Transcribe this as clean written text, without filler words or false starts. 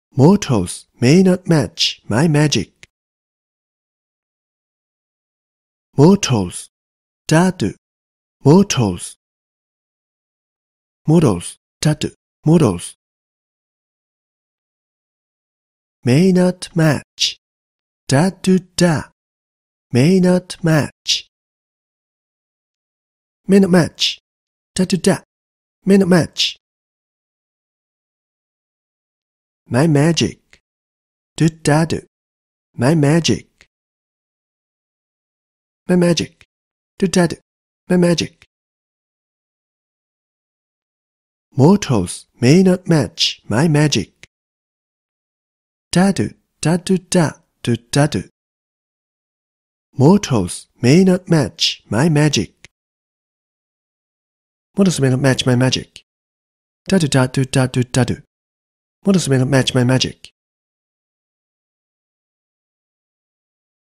Mortals may not match my magic. Mortals, tattoo, mortals. Models, tattoo, models. May not match, tattoo da, may not match. May not match, tattoo da, may not match. My magic, do tattoo, my magic. My magic, do tattoo, my magic. Mortals may not match my magic. Tattoo, tattoo da, do tattoo. Mortals may not match my magic. Mortals may not match my magic. Tattoo, tattoo, tattoo, tattoo. Mortals may not match my magic.